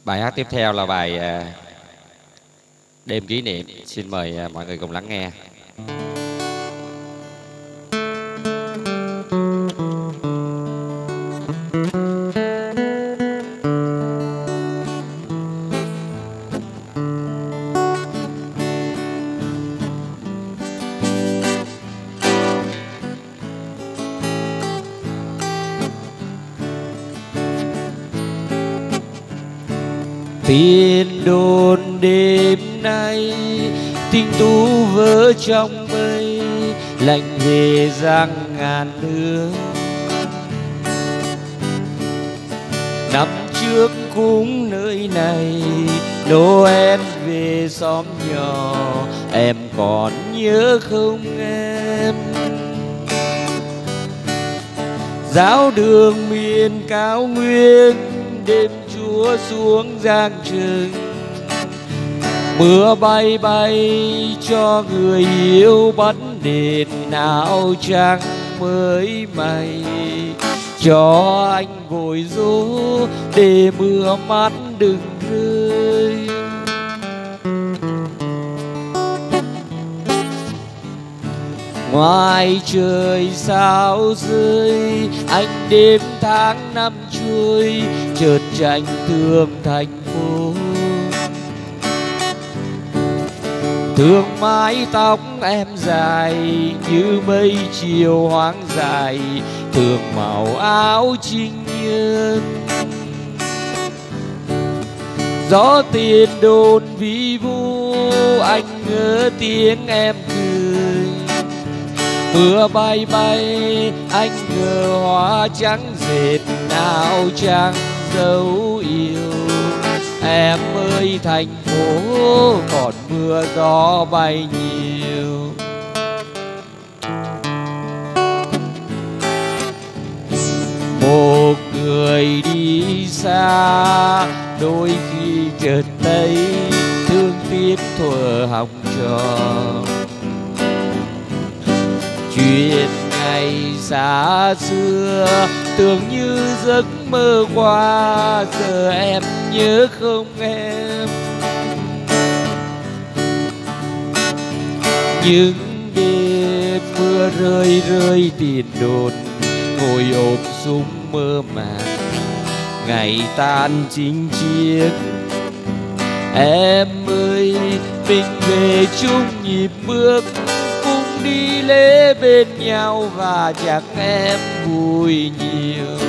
Bài hát tiếp theo là bài Đêm Kỷ Niệm. Xin mời mọi người cùng lắng nghe. Tiên đồn đêm nay tình tú vỡ trong mây, lạnh về giang ngàn hương. Năm trước cũng nơi này, Noel về xóm nhỏ, em còn nhớ không em? Giáo đường miền cao nguyên, đêm Chúa xuống giang trừng, mưa bay bay cho người yêu bắt đền áo trắng mới may, cho anh vội dỗ để mưa mắt đừng rơi. Ngoài trời sao rơi, anh đêm tháng năm trôi, chợt tranh thương thành phố. Thương mái tóc em dài như mây chiều hoang dài, thương màu áo trinh nhân. Gió tiền đồn vi vu, anh ngỡ tiếng em cười. Mưa bay bay, anh ngờ hoa trắng dệt áo trắng dấu yêu. Em ơi thành phố còn mưa gió bay nhiều. Một người đi xa, đôi khi chợt thấy thương tiếc thuở học trò. Chuyện ngày xa xưa tưởng như giấc mơ qua, giờ em nhớ không em? Những đêm mưa rơi rơi tiền đồn, ngồi ôm súng mơ màng, ngày tan chinh chiến. Em ơi mình về chung nhịp bước, đi lễ bên nhau và chắc em vui nhiều.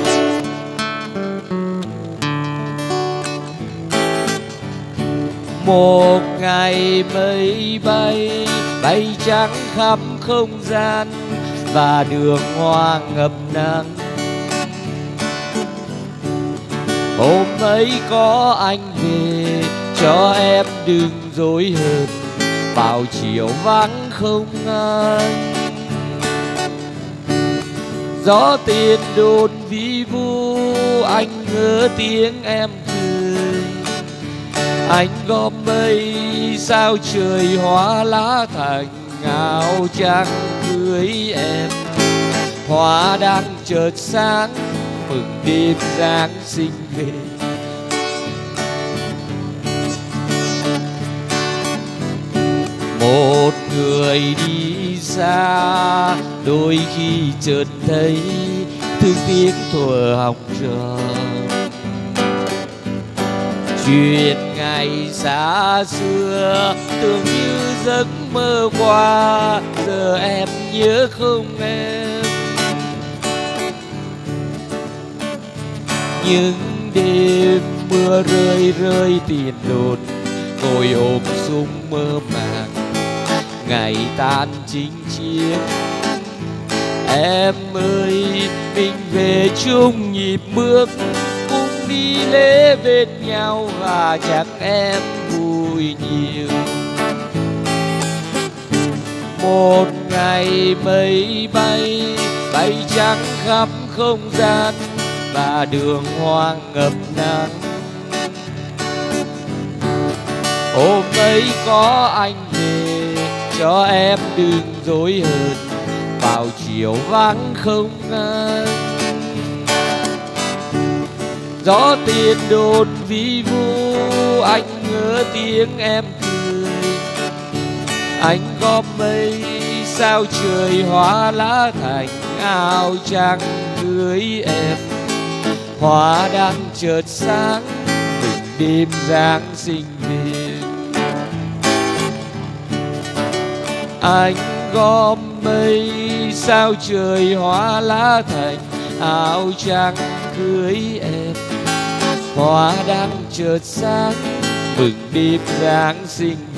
Một ngày mây bay bay trắng khắp không gian, và đường hoa ngập nắng. Hôm ấy có anh về cho em đừng dối hờn, vào chiều vắng không anh. Gió tiền đồn vi vu, anh ngỡ tiếng em cười. Anh góp mây sao trời hóa lá thành áo trắng cưới em. Hoa đang chợt sáng mừng đêm Giáng sinh về. Một người đi xa, đôi khi chợt thấy thương tiếc thuở học trò. Chuyện ngày xa xưa tưởng như giấc mơ qua, giờ em nhớ không em? Những đêm mưa rơi rơi tiền đồn, ngồi ôm súng mơ màng, ngày tan chinh chiến. Em ơi mình về chung nhịp bước, cùng đi lễ bên nhau và chắc em vui nhiều. Một ngày mây bay bay trắng khắp không gian, và đường hoang ngập nắng. Hôm ấy có anh về cho em đừng dối hờn, vào chiều vắng không anh. Gió tiền đồn vi vu, anh ngỡ tiếng em cười. Anh góp mây sao trời hóa lá thành áo trắng cưới em. Hoa đang chợt sáng mừng đêm Giáng sinh về. Anh góp mây sao trời hóa lá thành áo trắng cưới em. Hoa đang chợt sáng mừng đêm Giáng sinh